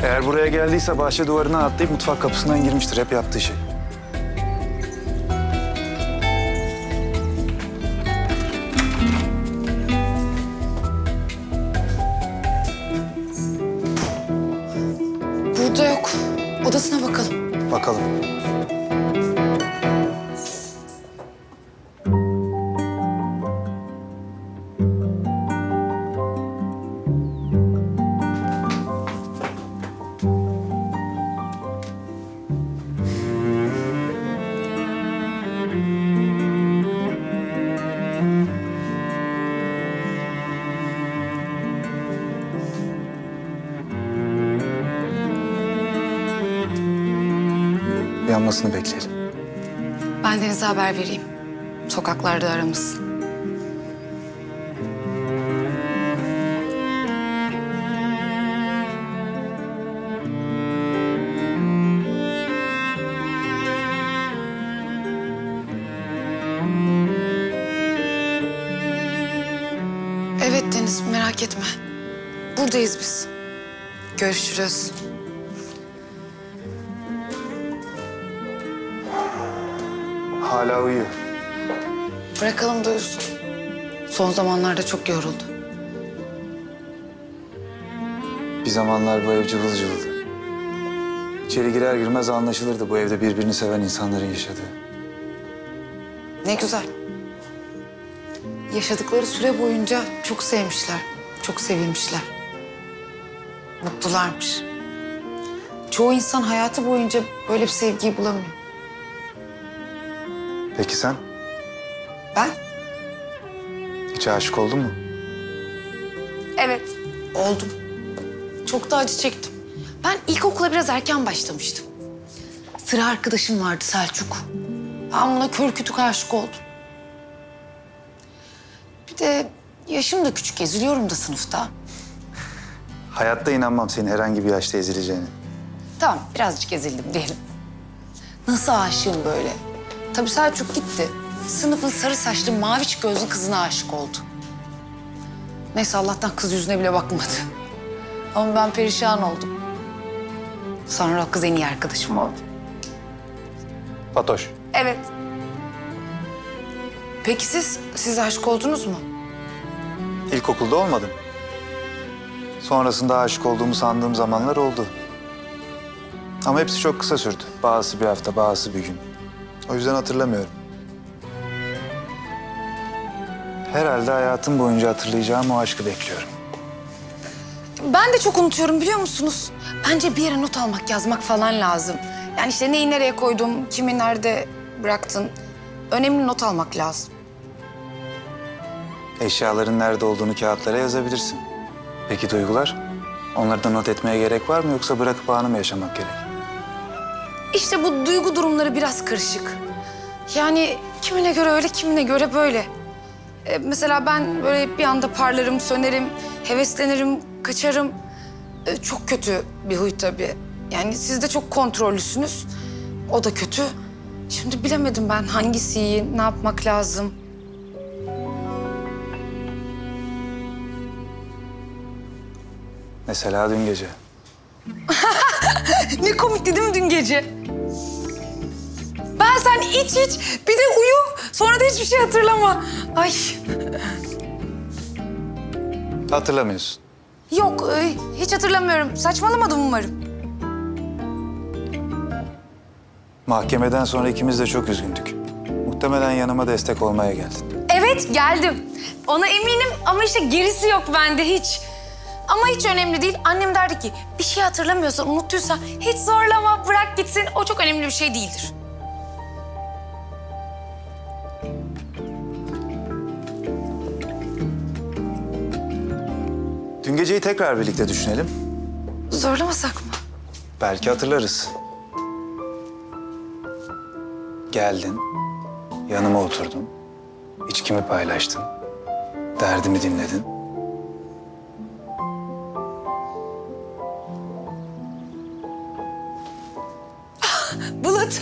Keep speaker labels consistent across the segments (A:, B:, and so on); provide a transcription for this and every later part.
A: Eğer buraya geldiyse bahçe duvarına atlayıp mutfak kapısından girmiştir. Hep yaptığı şey.
B: Burada yok. Odasına bakalım.
A: Bakalım. Uyanmasını bekleyelim.
B: Ben Deniz'e haber vereyim. Sokaklarda aramasın. Evet Deniz, merak etme. Buradayız biz. Görüşürüz.
A: Hala uyuyor.
B: Bırakalım da uyusun. Son zamanlarda çok yoruldu.
A: Bir zamanlar bu ev cıvıl cıvıldı. İçeri girer girmez anlaşılırdı bu evde birbirini seven insanların yaşadığı.
B: Ne güzel. Yaşadıkları süre boyunca çok sevmişler, çok sevilmişler. Mutlularmış. Çoğu insan hayatı boyunca böyle bir sevgiyi bulamıyor.
A: Peki sen?
B: Ben?
A: Hiç aşık oldun mu?
B: Evet, oldum. Çok da acı çektim. Ben ilkokula biraz erken başlamıştım. Sıra arkadaşım vardı Selçuk. Ben buna kör kütük aşık oldum. Bir de yaşım da küçük, eziliyorum da sınıfta.
A: Hayatta inanmam senin herhangi bir yaşta ezileceğine.
B: Tamam, birazcık ezildim diyelim. Nasıl aşığım böyle? Tabii Selçuk gitti. Sınıfın sarı saçlı, maviç gözlü kızına aşık oldu. Neyse Allah'tan kız yüzüne bile bakmadı. Ama ben perişan oldum. Sonra o kız en iyi arkadaşım oldu.
A: Fatoş.
B: Evet. Peki siz aşık oldunuz mu?
A: İlkokulda olmadım. Sonrasında aşık olduğumu sandığım zamanlar oldu. Ama hepsi çok kısa sürdü. Bazısı bir hafta, bazısı bir gün. O yüzden hatırlamıyorum. Herhalde hayatım boyunca hatırlayacağım o aşkı bekliyorum.
B: Ben de çok unutuyorum biliyor musunuz? Bence bir yere not almak, yazmak falan lazım. Yani işte neyi nereye koydum, kimi nerede bıraktın. Önemli not almak lazım.
A: Eşyaların nerede olduğunu kağıtlara yazabilirsin. Peki duygular? Onları da not etmeye gerek var mı yoksa bırakıp anı mı yaşamak gerek?
B: İşte bu duygu durumları biraz karışık. Yani kimine göre öyle, kimine göre böyle. Mesela ben böyle bir anda parlarım, sönerim, heveslenirim, kaçarım. Çok kötü bir huy tabii. Yani siz de çok kontrollüsünüz. O da kötü. Şimdi bilemedim ben hangisi iyi, ne yapmak lazım.
A: Mesela dün gece.
B: Ne komikti değil mi dün gece? Ben sen iç bir de uyu. Sonra da hiçbir şey hatırlama. Ay.
A: Hatırlamıyorsun.
B: Yok hiç hatırlamıyorum. Saçmalamadım umarım.
A: Mahkemeden sonra ikimiz de çok üzgündük. Muhtemelen yanıma destek olmaya geldin.
B: Evet geldim. Ona eminim ama işte gerisi yok bende hiç. Ama hiç önemli değil. Annem derdi ki bir şey hatırlamıyorsan, unuttuysan hiç zorlama, bırak gitsin. O çok önemli bir şey değildir.
A: Dün geceyi tekrar birlikte düşünelim.
B: Zorlamasak mı?
A: Belki hatırlarız. Geldin, yanıma oturdun, içkimi paylaştın, derdimi dinledin.
B: Bulut.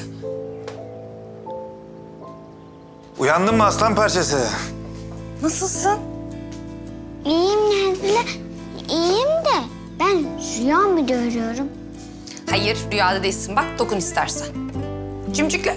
A: Uyandın mı aslan parçası?
B: Nasılsın?
C: İyiyim Nazlı. İyiyim de ben Rüya mı görüyorum?
B: Hayır, rüyada değilsin. Bak, dokun istersen. Cimcikle.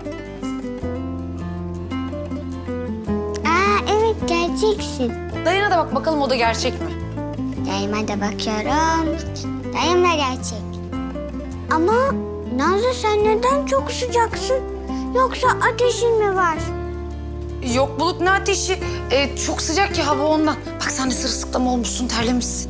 C: Evet gerçeksin.
B: Dayına da bak bakalım o da gerçek mi?
C: Dayıma da bakıyorum. Dayım da gerçek. Ama Nazlı sen neden çok sıcaksın? Yoksa ateşin mi var?
B: Yok Bulut, ne ateşi? Çok sıcak ya hava ondan. Bak sen de sırılsıklam olmuşsun, terlemişsin.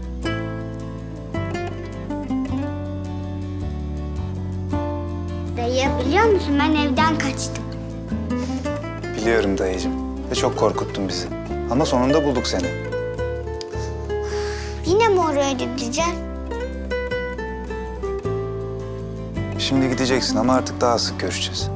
C: Dayı biliyor musun ben evden kaçtım.
A: Biliyorum dayıcığım. Ve çok korkuttun bizi. Ama sonunda bulduk seni.
C: Yine mi oraya gideceğiz?
A: Şimdi gideceksin ama artık daha sık görüşeceğiz.